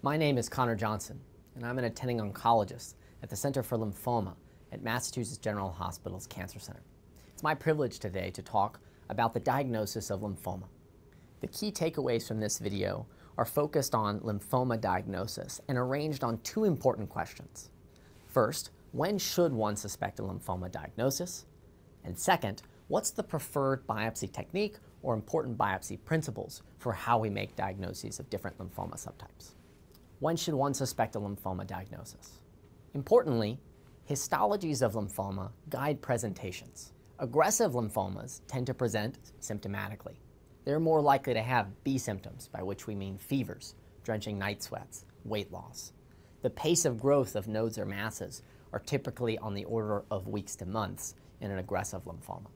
My name is Connor Johnson, and I'm an attending oncologist at the Center for Lymphoma at Massachusetts General Hospital's Cancer Center. It's my privilege today to talk about the diagnosis of lymphoma. The key takeaways from this video are focused on lymphoma diagnosis and arranged on two important questions. First, when should one suspect a lymphoma diagnosis? And second, what's the preferred biopsy technique or important biopsy principles for how we make diagnoses of different lymphoma subtypes? When should one suspect a lymphoma diagnosis? Importantly, histologies of lymphoma guide presentations. Aggressive lymphomas tend to present symptomatically. They're more likely to have B symptoms, by which we mean fevers, drenching night sweats, weight loss. The pace of growth of nodes or masses are typically on the order of weeks to months in an aggressive lymphoma.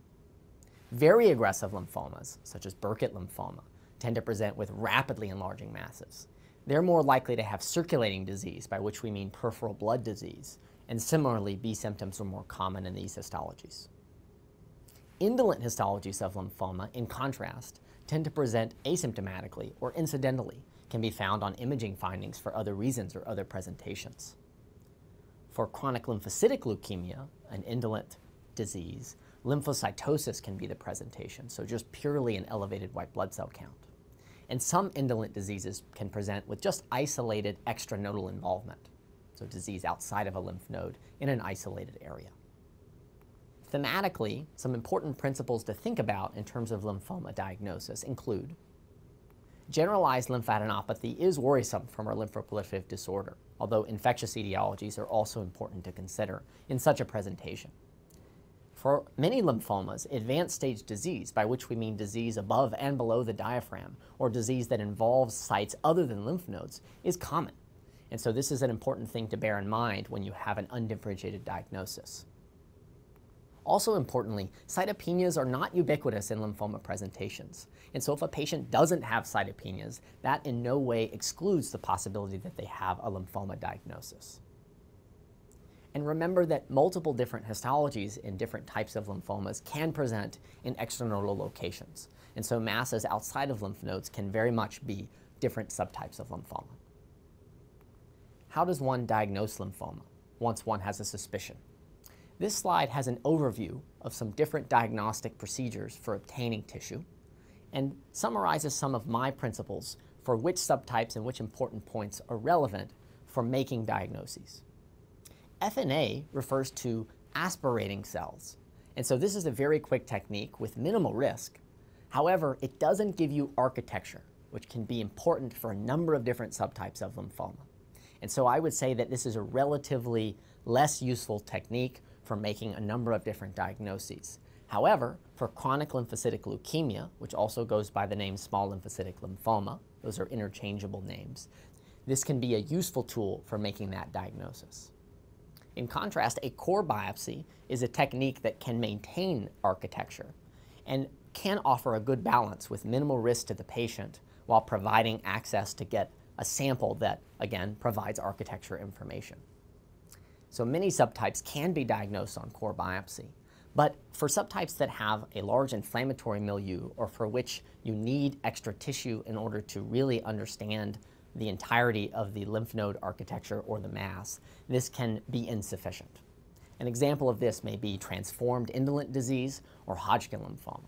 Very aggressive lymphomas, such as Burkitt lymphoma, tend to present with rapidly enlarging masses. They're more likely to have circulating disease, by which we mean peripheral blood disease, and similarly, B symptoms are more common in these histologies. Indolent histologies of lymphoma, in contrast, tend to present asymptomatically or incidentally, can be found on imaging findings for other reasons or other presentations. For chronic lymphocytic leukemia, an indolent disease, lymphocytosis can be the presentation, so just purely an elevated white blood cell count. And some indolent diseases can present with just isolated extranodal involvement, so disease outside of a lymph node in an isolated area. Thematically, some important principles to think about in terms of lymphoma diagnosis include generalized lymphadenopathy is worrisome from our lymphoproliferative disorder, although infectious etiologies are also important to consider in such a presentation. For many lymphomas, advanced stage disease, by which we mean disease above and below the diaphragm, or disease that involves sites other than lymph nodes, is common. And so this is an important thing to bear in mind when you have an undifferentiated diagnosis. Also importantly, cytopenias are not ubiquitous in lymphoma presentations. And so if a patient doesn't have cytopenias, that in no way excludes the possibility that they have a lymphoma diagnosis. And remember that multiple different histologies in different types of lymphomas can present in extranodal locations. And so masses outside of lymph nodes can very much be different subtypes of lymphoma. How does one diagnose lymphoma once one has a suspicion? This slide has an overview of some different diagnostic procedures for obtaining tissue and summarizes some of my principles for which subtypes and which important points are relevant for making diagnoses. FNA refers to aspirating cells, and so this is a very quick technique with minimal risk. However, it doesn't give you architecture, which can be important for a number of different subtypes of lymphoma. And so I would say that this is a relatively less useful technique for making a number of different diagnoses. However, for chronic lymphocytic leukemia, which also goes by the name small lymphocytic lymphoma, those are interchangeable names, this can be a useful tool for making that diagnosis. In contrast, a core biopsy is a technique that can maintain architecture and can offer a good balance with minimal risk to the patient while providing access to get a sample that, again, provides architecture information. So many subtypes can be diagnosed on core biopsy, but for subtypes that have a large inflammatory milieu or for which you need extra tissue in order to really understand the entirety of the lymph node architecture or the mass, this can be insufficient. An example of this may be transformed indolent disease or Hodgkin lymphoma.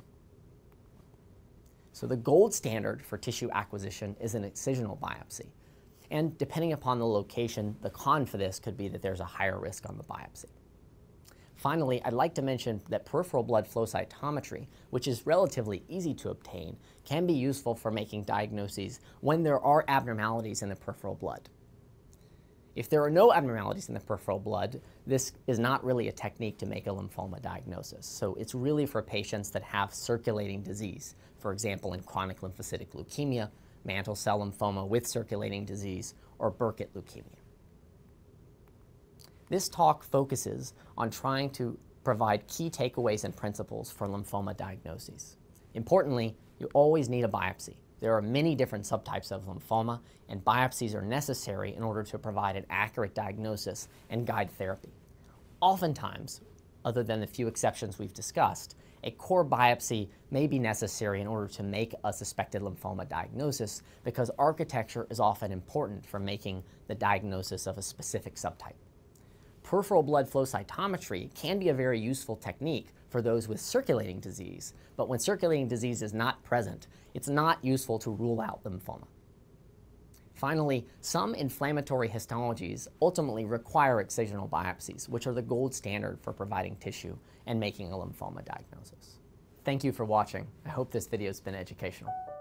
So the gold standard for tissue acquisition is an excisional biopsy. And depending upon the location, the con for this could be that there's a higher risk on the biopsy. Finally, I'd like to mention that peripheral blood flow cytometry, which is relatively easy to obtain, can be useful for making diagnoses when there are abnormalities in the peripheral blood. If there are no abnormalities in the peripheral blood, this is not really a technique to make a lymphoma diagnosis. So it's really for patients that have circulating disease, for example, in chronic lymphocytic leukemia, mantle cell lymphoma with circulating disease, or Burkitt leukemia. This talk focuses on trying to provide key takeaways and principles for lymphoma diagnoses. Importantly, you always need a biopsy. There are many different subtypes of lymphoma, and biopsies are necessary in order to provide an accurate diagnosis and guide therapy. Oftentimes, other than the few exceptions we've discussed, a core biopsy may be necessary in order to make a suspected lymphoma diagnosis because architecture is often important for making the diagnosis of a specific subtype. Peripheral blood flow cytometry can be a very useful technique for those with circulating disease, but when circulating disease is not present, it's not useful to rule out lymphoma. Finally, some inflammatory histologies ultimately require excisional biopsies, which are the gold standard for providing tissue and making a lymphoma diagnosis. Thank you for watching. I hope this video has been educational.